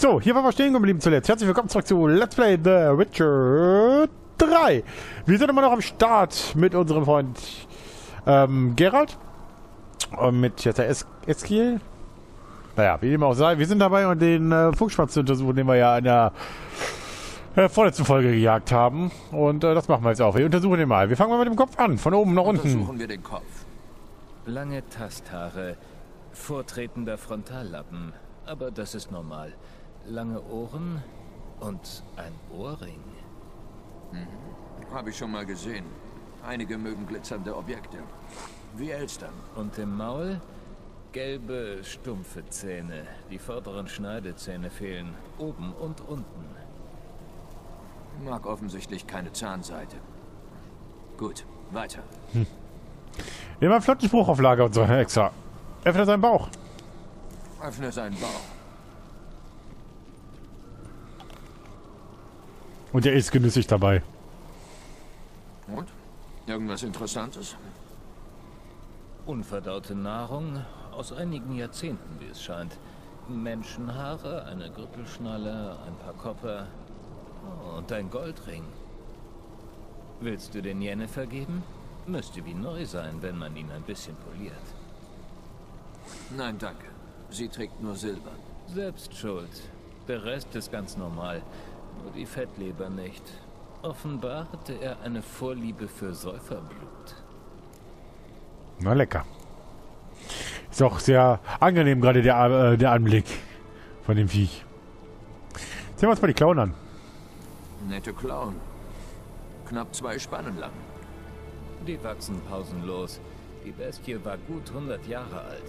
So, hier waren wir stehen geblieben zuletzt. Herzlich willkommen zurück zu Let's Play The Witcher 3. Wir sind immer noch am Start mit unserem Freund Geralt. Und mit jetzt der Eskiel. Naja, wie dem auch sei. Wir sind dabei, und den Fuchsschwanz zu untersuchen, den wir ja in der vorletzten Folge gejagt haben. Und das machen wir jetzt auch. Wir untersuchen den mal. Wir fangen mal mit dem Kopf an, von oben nach unten. Untersuchen wir den Kopf. Lange Tasthaare, vortretender Frontallappen, aber das ist normal. Lange Ohren und ein Ohrring. Habe ich schon mal gesehen. Einige mögen glitzernde Objekte. Wie Elstern. Und im Maul gelbe, stumpfe Zähne. Die vorderen Schneidezähne fehlen, oben und unten. Mag offensichtlich keine Zahnseite. Gut, weiter. Immer einen flotten Spruch auf Lager und so, Herr Extra. Öffne seinen Bauch. Öffne seinen Bauch. Und er ist genüssig dabei. Und? Irgendwas Interessantes? Unverdaute Nahrung aus einigen Jahrzehnten, wie es scheint. Menschenhaare, eine Gürtelschnalle, ein paar Kopper und ein Goldring. Willst du den Yennefer geben? Müsste wie neu sein, wenn man ihn ein bisschen poliert. Nein, danke. Sie trägt nur Silber. Selbst schuld. Der Rest ist ganz normal. Nur die Fettleber nicht. Offenbar hatte er eine Vorliebe für Säuferblut. Na lecker. Ist auch sehr angenehm gerade der Anblick von dem Viech. Sehen wir uns mal die Klauen an. Nette Klauen. Knapp 2 Spannen lang. Die wachsen pausenlos. Die Bestie war gut 100 Jahre alt.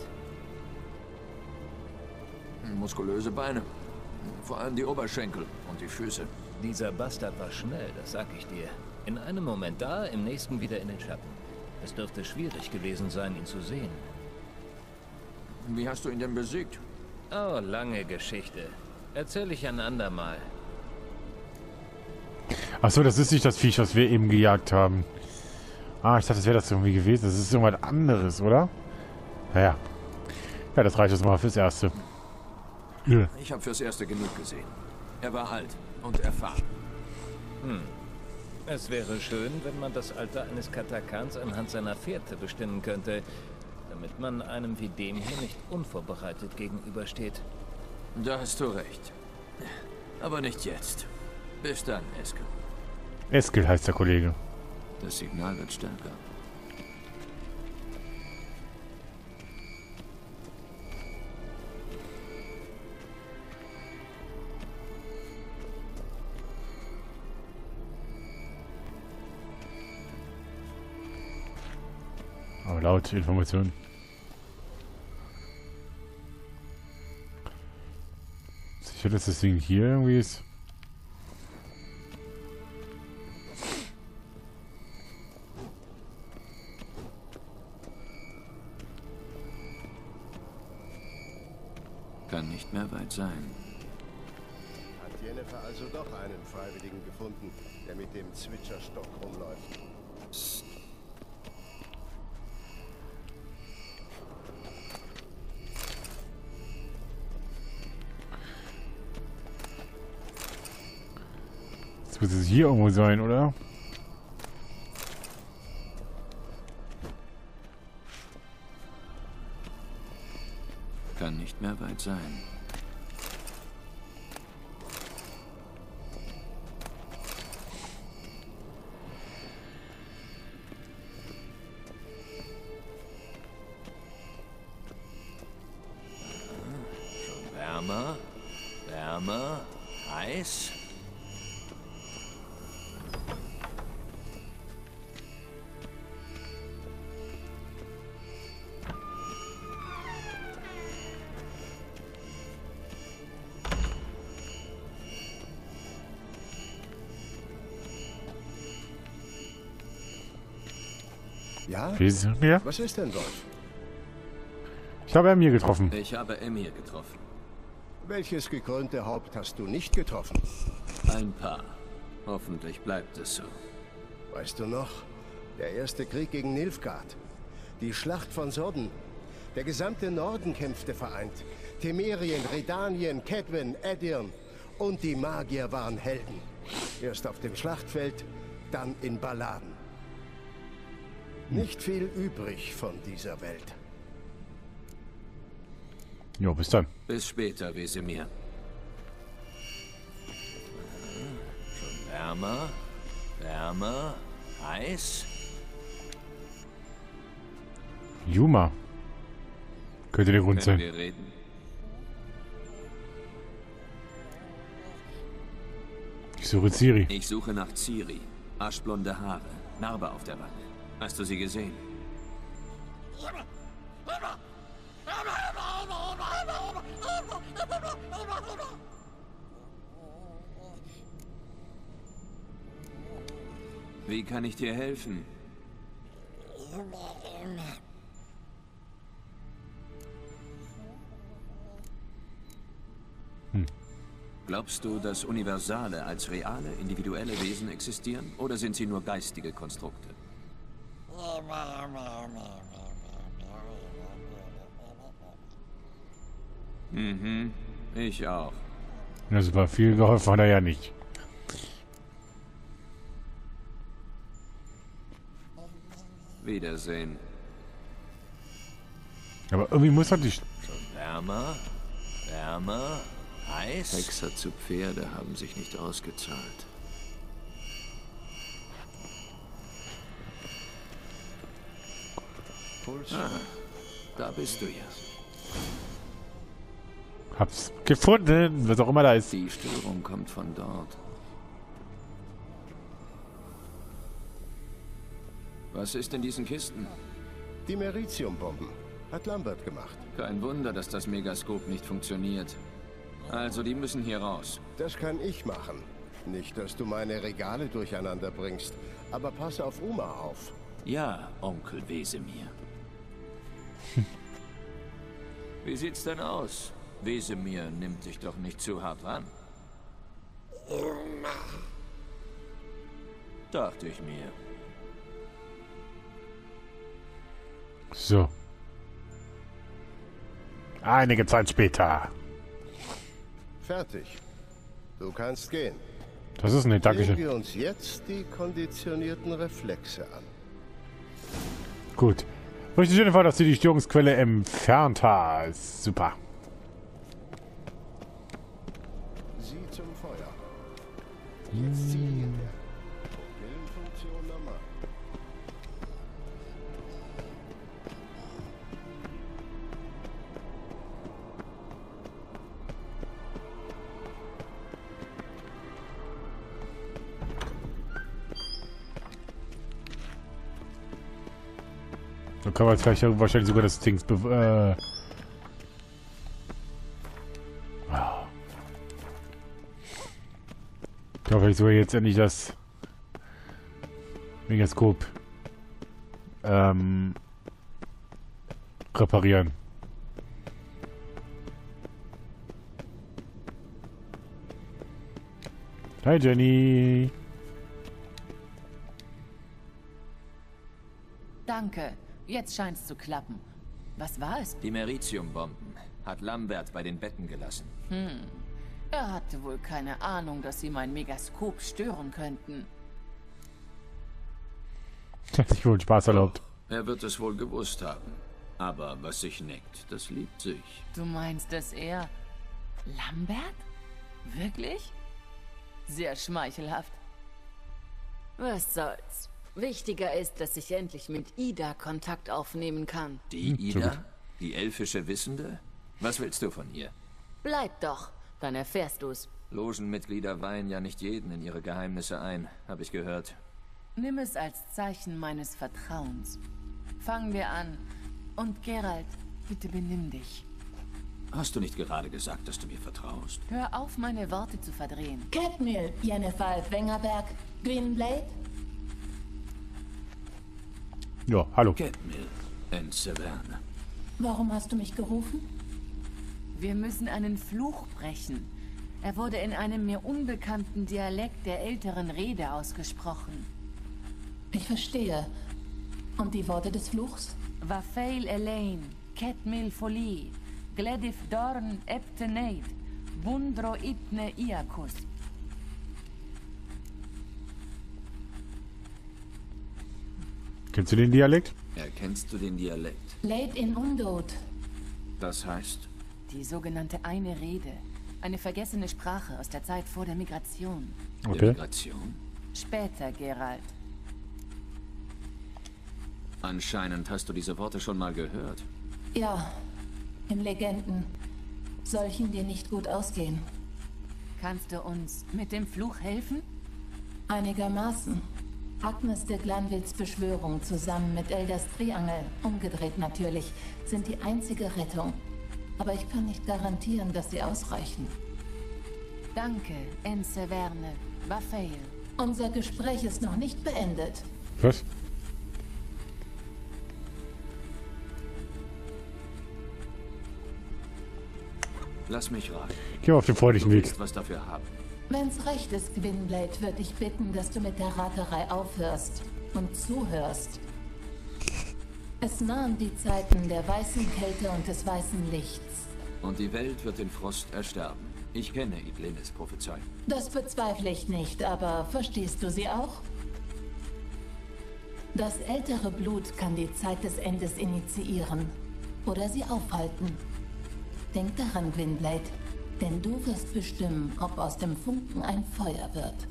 Muskulöse Beine. Vor allem die Oberschenkel und die Füße. Dieser Bastard war schnell, das sag ich dir. In einem Moment da, im nächsten wieder in den Schatten. Es dürfte schwierig gewesen sein, ihn zu sehen. Wie hast du ihn denn besiegt? Oh, lange Geschichte. Erzähl ich ein andermal. Achso, das ist nicht das Viech, was wir eben gejagt haben. Ah, ich dachte, das wäre das irgendwie gewesen. Das ist irgendwas anderes, oder? Naja. Ja, das reicht jetzt mal fürs Erste. Ja. Ich habe fürs Erste genug gesehen. Er war alt und erfahren. Es wäre schön, wenn man das Alter eines Katakans anhand seiner Fährte bestimmen könnte, damit man einem wie dem hier nicht unvorbereitet gegenübersteht. Da hast du recht. Aber nicht jetzt. Bis dann, Eskel. Eskiel heißt der Kollege. Das Signal wird stärker. Aber laut Informationen. Sicher, dass das Ding hier irgendwie ist. Kann nicht mehr weit sein. Hat Yennefer also doch einen Freiwilligen gefunden, der mit dem Zwitscherstock rumläuft. Psst. Das muss es hier irgendwo sein, oder? Kann nicht mehr weit sein. Schon wärmer, wärmer, heiß. Ja? Wie ist es mir? Was ist denn, Wolf? Ich habe Emir getroffen. Ich habe Emir getroffen. Welches gekrönte Haupt hast du nicht getroffen? Ein paar. Hoffentlich bleibt es so. Weißt du noch? Der erste Krieg gegen Nilfgaard. Die Schlacht von Sodden. Der gesamte Norden kämpfte vereint. Temerien, Redanien, Kedwen, Edirn und die Magier waren Helden. Erst auf dem Schlachtfeld, dann in Balladen. Nicht viel übrig von dieser Welt. Jo, bis dann. Bis später, Wesemir. Schon wärmer, wärmer, heiß. Yuma. Könnte der Grund Können sein. wir reden? Ich suche Ciri. Ich suche nach Ciri. Aschblonde Haare, Narbe auf der Wange. Hast du sie gesehen? Wie kann ich dir helfen? Glaubst du, dass Universale als reale, individuelle Wesen existieren? Oder sind sie nur geistige Konstrukte? Mhm, ich auch. Das war viel geholfen, hat er ja nicht. Wiedersehen. Aber irgendwie muss er dich. Wärmer, wärmer, heiß. Hexer zu Pferde haben sich nicht ausgezahlt. Ah, da bist du ja. Hab's gefunden, was auch immer da ist. Die Störung kommt von dort. Was ist in diesen Kisten? Die Meritium-Bomben. Hat Lambert gemacht. Kein Wunder, dass das Megaskop nicht funktioniert. Also, die müssen hier raus. Das kann ich machen. Nicht, dass du meine Regale durcheinander bringst. Aber pass auf Uma auf. Ja, Onkel Wesemir. Wie sieht's denn aus? Wesemir nimmt dich doch nicht zu hart an. Dachte ich mir. So. Einige Zeit später. Fertig. Du kannst gehen. Das ist nett, Sehen Dankeschön. wir uns jetzt die konditionierten Reflexe an. Gut. Richtig schön, dass du die Störungsquelle entfernt hast. Super. Sie zum Feuer. Jetzt zieh hinter. Pillenfunktion normal. Dann kann man jetzt gleich wahrscheinlich sogar das Ding Ich hoffe, ich soll jetzt endlich das Megaskop reparieren. Hi Jenny. Danke. Jetzt scheint's zu klappen. Was war es? Die Meritium-Bomben hat Lambert bei den Betten gelassen. Er hatte wohl keine Ahnung, dass sie mein Megaskop stören könnten. Hat sich wohl Spaß erlaubt. Er wird es wohl gewusst haben. Aber was sich neckt, das liebt sich. Du meinst, dass er... Lambert? Wirklich? Sehr schmeichelhaft. Was soll's. Wichtiger ist, dass ich endlich mit Ida Kontakt aufnehmen kann. Die so Ida? gut. Die elfische Wissende? Was willst du von ihr? Bleib doch, dann erfährst du's. Logenmitglieder weihen ja nicht jeden in ihre Geheimnisse ein, habe ich gehört. Nimm es als Zeichen meines Vertrauens. Fangen wir an. Und Geralt, bitte benimm dich. Hast du nicht gerade gesagt, dass du mir vertraust? Hör auf, meine Worte zu verdrehen. Cadmiel, Yennefer, Wengerberg, Greenblade. Ja, hallo. Cadmiel in Severne. Warum hast du mich gerufen? Wir müssen einen Fluch brechen. Er wurde in einem mir unbekannten Dialekt der älteren Rede ausgesprochen. Ich verstehe. Und die Worte des Fluchs? Vafail Elaine, Cadmiel Folie, Gledif Dorn Epteneid, Bundro Itne Iakus. Kennst du den Dialekt? Erkennst du den Dialekt? Late in Undot. Das heißt, Die sogenannte Eine Rede. Eine vergessene Sprache aus der Zeit vor der Migration. der Okay. Migration? Später, Geralt. Anscheinend hast du diese Worte schon mal gehört. Ja, in Legenden. Solchen, die nicht gut ausgehen. Kannst du uns mit dem Fluch helfen? Einigermaßen. Agnes de Glanvilles Beschwörung zusammen mit Elders Triangel, umgedreht natürlich, sind die einzige Rettung. Aber ich kann nicht garantieren, dass sie ausreichen. Danke, Enseverne, Bafeil. Unser Gespräch ist noch nicht beendet. Was? Lass mich raten. Geh mal auf den freundlichen Du Weg. willst was dafür haben. Wenn's recht ist, Gwynblade, würde ich bitten, dass du mit der Raterei aufhörst und zuhörst. Es nahen die Zeiten der weißen Kälte und des weißen Lichts. Und die Welt wird in Frost ersterben. Ich kenne Idlenes Prophezeiung. Das bezweifle ich nicht, aber verstehst du sie auch? Das ältere Blut kann die Zeit des Endes initiieren oder sie aufhalten. Denk daran, Gwynblade, denn du wirst bestimmen, ob aus dem Funken ein Feuer wird.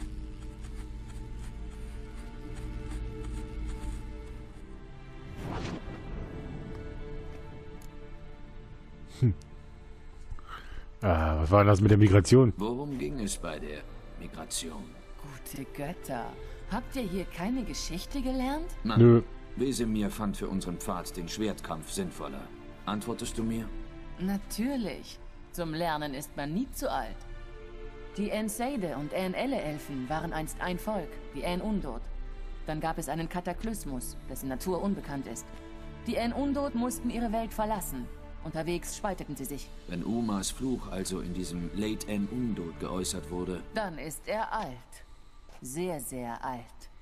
Ah, was war denn das mit der Migration? Worum ging es bei der Migration? Gute Götter. Habt ihr hier keine Geschichte gelernt? Nein. Nö. Wesemir fand für unseren Pfad den Schwertkampf sinnvoller. Antwortest du mir? Natürlich. Zum Lernen ist man nie zu alt. Die Enseide und Aen-Elle-Elfen waren einst ein Volk, die Aen-Undot. Dann gab es einen Kataklysmus, dessen Natur unbekannt ist. Die Aen-Undot mussten ihre Welt verlassen. Unterwegs spalteten sie sich. Wenn Umas Fluch also in diesem Late N Undot geäußert wurde, Dann ist er alt. Sehr, sehr alt.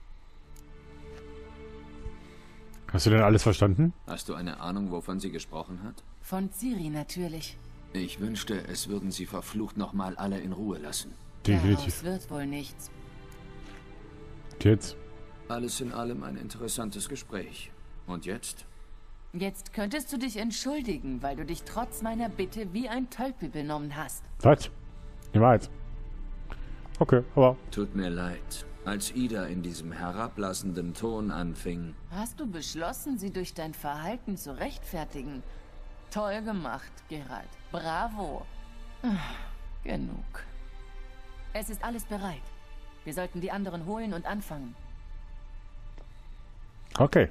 Hast du denn alles verstanden? hast du eine Ahnung, wovon sie gesprochen hat? Von Ciri natürlich. Ich wünschte, es würden sie verflucht nochmal alle in Ruhe lassen. Definitiv. Daraus wird wohl nichts. Jetzt. Alles in allem ein interessantes Gespräch. Und jetzt? Jetzt könntest du dich entschuldigen, weil du dich trotz meiner Bitte wie ein Tölpel benommen hast. Was? Niemals. Okay, aber Tut mir leid. Als Ida in diesem herablassenden Ton anfing, Hast du beschlossen, sie durch dein Verhalten zu rechtfertigen? Toll gemacht, Geralt. Bravo. Genug. Es ist alles bereit. Wir sollten die anderen holen und anfangen. okay.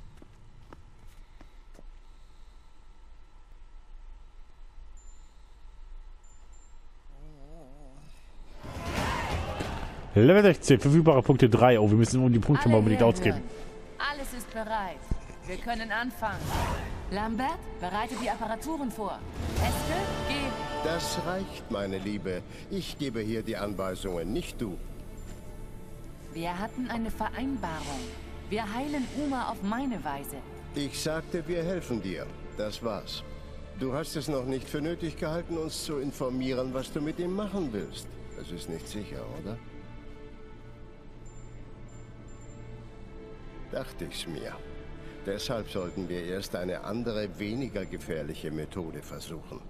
Level 16, verfügbare Punkte 3. Oh, wir müssen die Punkte mal unbedingt ausgeben. herhören. Alles ist bereit. Wir können anfangen. Lambert, bereite die Apparaturen vor. Eske, geh. Das reicht, meine Liebe. Ich gebe hier die Anweisungen, nicht du. Wir hatten eine Vereinbarung. Wir heilen Uma auf meine Weise. Ich sagte, wir helfen dir. Das war's. Du hast es noch nicht für nötig gehalten, uns zu informieren, was du mit ihm machen willst. Das ist nicht sicher, oder? Dachte ich's mir. Deshalb sollten wir erst eine andere, weniger gefährliche Methode versuchen.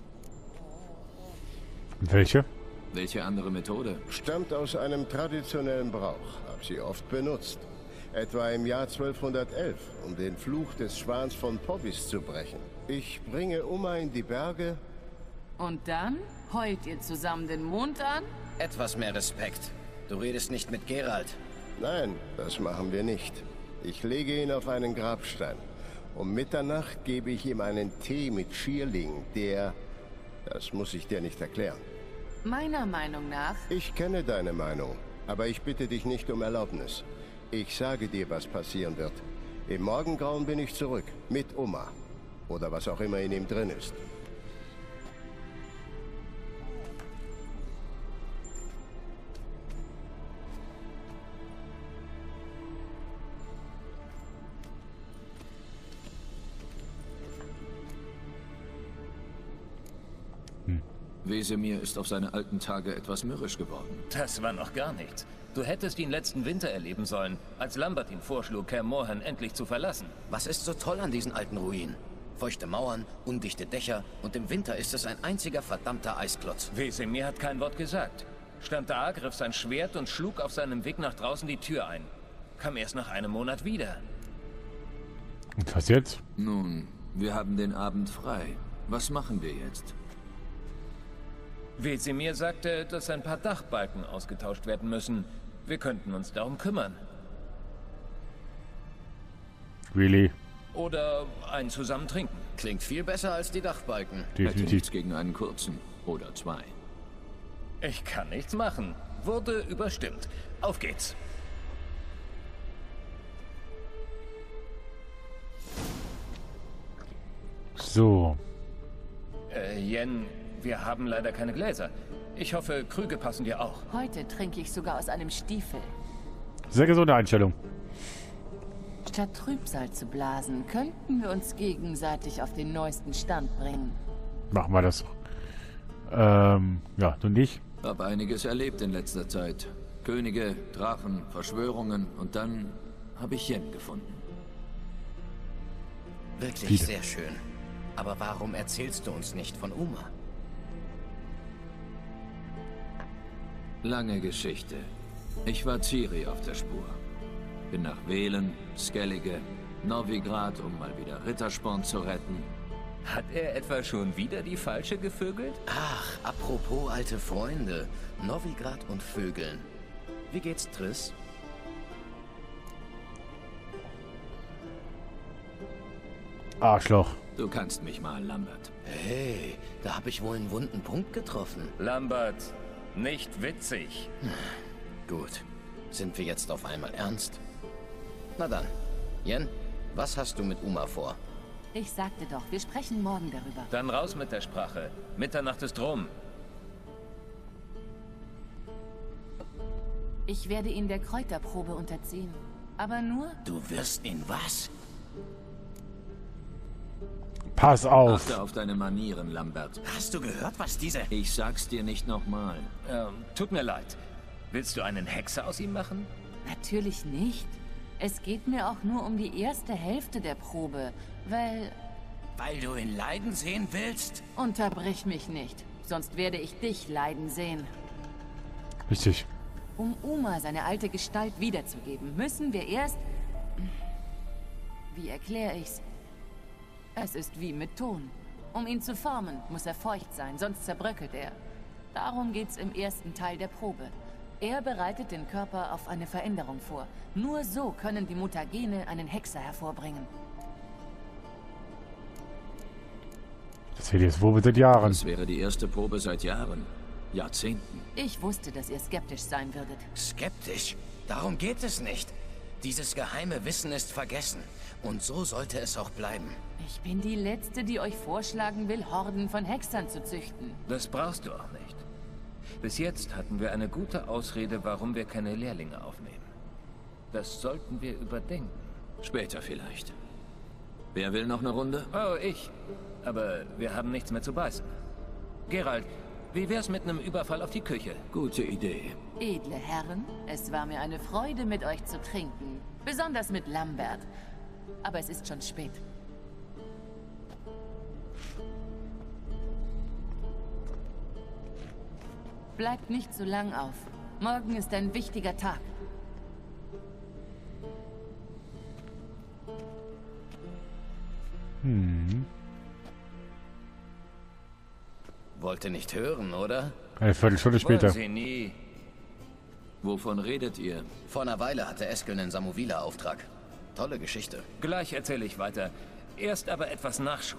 Welche? welche andere Methode? Stammt aus einem traditionellen Brauch, hab sie oft benutzt. Etwa im Jahr 1211, um den Fluch des Schwans von Povis zu brechen. Ich bringe Uma in die Berge. Und dann heult ihr zusammen den Mond an? Etwas mehr Respekt. Du redest nicht mit Geralt. Nein, das machen wir nicht. Ich lege ihn auf einen Grabstein. Um Mitternacht gebe ich ihm einen Tee mit Schierling, der... Das muss ich dir nicht erklären. Meiner Meinung nach. Ich kenne deine Meinung, aber ich bitte dich nicht um Erlaubnis. Ich sage dir, was passieren wird. Im Morgengrauen bin ich zurück, mit Uma. Oder was auch immer in ihm drin ist. Wesemir ist auf seine alten Tage etwas mürrisch geworden. Das war noch gar nichts. Du hättest ihn letzten Winter erleben sollen, als Lambert ihm vorschlug, Kaer Morhen endlich zu verlassen. Was ist so toll an diesen alten Ruinen? Feuchte Mauern, undichte Dächer und im Winter ist es ein einziger verdammter Eisklotz. Wesemir hat kein Wort gesagt. Stand da, griff sein Schwert und schlug auf seinem Weg nach draußen die Tür ein. Kam erst nach einem Monat wieder. Und was jetzt? Nun, wir haben den Abend frei. Was machen wir jetzt? Wesemir sagte, dass ein paar Dachbalken ausgetauscht werden müssen. Wir könnten uns darum kümmern. Really? Oder einen zusammen trinken. Klingt viel besser als die Dachbalken. Hätte Definitiv. nichts gegen einen kurzen. Oder zwei. Ich kann nichts machen. Wurde überstimmt. Auf geht's. So. Yen, wir haben leider keine Gläser. Ich hoffe, Krüge passen dir auch. Heute trinke ich sogar aus einem Stiefel. Sehr gesunde Einstellung. Statt Trübsal zu blasen, könnten wir uns gegenseitig auf den neuesten Stand bringen. Machen wir das. Ja, du nicht? Hab einiges erlebt in letzter Zeit. Könige, Drachen, Verschwörungen und dann habe ich Yen gefunden. Wirklich Viele. sehr schön. Aber warum erzählst du uns nicht von Uma? Lange Geschichte. Ich war Ciri auf der Spur. Bin nach Velen, Skellige, Novigrad, um mal wieder Rittersporn zu retten. Hat er etwa schon wieder die Falsche gevögelt? Ach, apropos alte Freunde. Novigrad und Vögeln. Wie geht's, Triss? Arschloch. Du kannst mich mal, Lambert. Hey, da habe ich wohl einen wunden Punkt getroffen. Lambert, nicht witzig. Gut. Sind wir jetzt auf einmal ernst? Na dann. Yen, was hast du mit Uma vor? Ich sagte doch, wir sprechen morgen darüber. Dann raus mit der Sprache. Mitternacht ist rum. Ich werde ihn der Kräuterprobe unterziehen. Aber nur, Du wirst ihn was? Pass auf. Achte auf deine Manieren, Lambert. Hast du gehört, was diese... Ich sag's dir nicht nochmal. Tut mir leid. Willst du einen Hexer aus ihm machen? natürlich nicht. Es geht mir auch nur um die erste Hälfte der Probe, weil... Weil du ihn leiden sehen willst? Unterbrich mich nicht, sonst werde ich dich leiden sehen. Richtig. Um Uma seine alte Gestalt wiederzugeben, müssen wir erst... Wie erkläre ich's? Es ist wie mit Ton. Um ihn zu formen, muss er feucht sein, sonst zerbröckelt er. Darum geht's im ersten Teil der Probe. Er bereitet den Körper auf eine Veränderung vor. Nur so können die Mutagene einen Hexer hervorbringen. Das wird jetzt wohl seit Jahren. Das wäre die erste Probe seit Jahren. Jahrzehnten. Ich wusste, dass ihr skeptisch sein würdet. Skeptisch? Darum geht es nicht. Dieses geheime Wissen ist vergessen. Und so sollte es auch bleiben. Ich bin die Letzte, die euch vorschlagen will, Horden von Hexern zu züchten. Das brauchst du auch nicht. Bis jetzt hatten wir eine gute Ausrede, warum wir keine Lehrlinge aufnehmen. Das sollten wir überdenken. Später vielleicht. Wer will noch eine Runde? Oh, ich. Aber wir haben nichts mehr zu beißen. Geralt, wie wär's mit einem Überfall auf die Küche? Gute Idee. Edle Herren, es war mir eine Freude, mit euch zu trinken. Besonders mit Lambert. Aber es ist schon spät. Bleibt nicht so lang auf. Morgen ist ein wichtiger Tag. Wollte nicht hören, oder? Eine Viertelstunde Wollen später. Sie nie. Wovon redet ihr? Vor einer Weile hatte Eskel einen Samovila-Auftrag. Tolle Geschichte. Gleich erzähle ich weiter. Erst aber etwas Nachschub.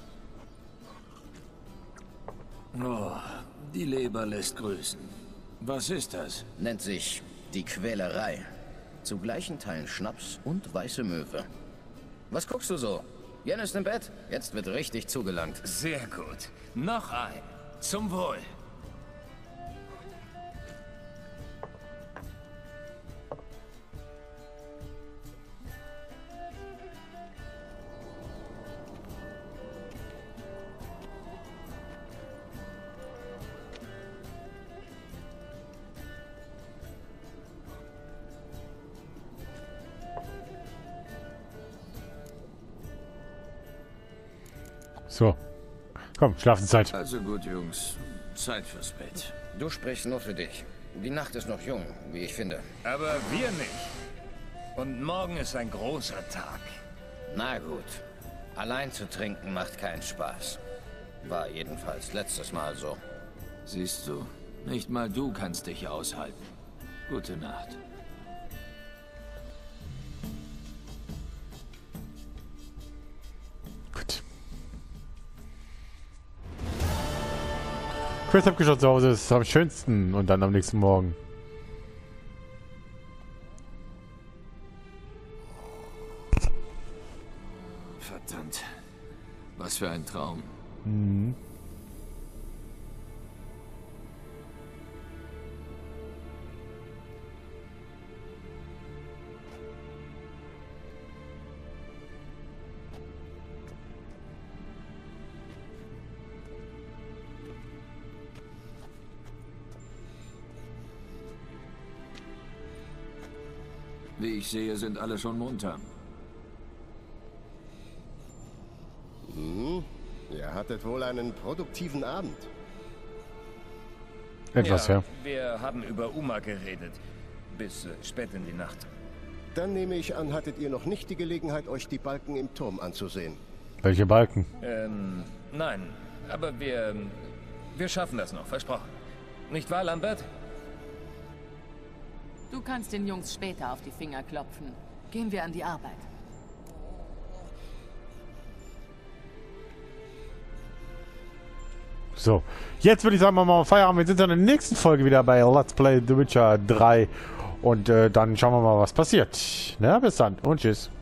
Oh, die Leber lässt grüßen. Was ist das? Nennt sich die Quälerei. Zu gleichen Teilen Schnaps und weiße Möwe. Was guckst du so? Jen ist im Bett. Jetzt wird richtig zugelangt. Sehr gut. Noch ein. Zum Wohl. So. Komm, Schlafenszeit. Also gut, Jungs. Zeit fürs Bett. Du sprichst nur für dich. Die Nacht ist noch jung, wie ich finde. Aber wir nicht. Und morgen ist ein großer Tag. Na gut. Allein zu trinken macht keinen Spaß. War jedenfalls letztes Mal so. Siehst du, nicht mal du kannst dich aushalten. Gute Nacht. Gut. Quest abgeschlossen zu Hause ist am schönsten und dann am nächsten Morgen. Verdammt. Was für ein Traum. Mhm. Wie ich sehe, sind alle schon munter. Ihr hattet wohl einen produktiven Abend. Etwas, ja. Wir haben über Uma geredet. Bis spät in die Nacht. Dann nehme ich an, hattet ihr noch nicht die Gelegenheit, euch die Balken im Turm anzusehen. Welche Balken? Nein. Aber wir schaffen das noch, versprochen. Nicht wahr, Lambert? Du kannst den Jungs später auf die Finger klopfen. Gehen wir an die Arbeit. So, jetzt würde ich sagen, machen wir mal Feierabend. Wir sind dann in der nächsten Folge wieder bei Let's Play The Witcher 3. Und dann schauen wir mal, was passiert. Na, bis dann und tschüss.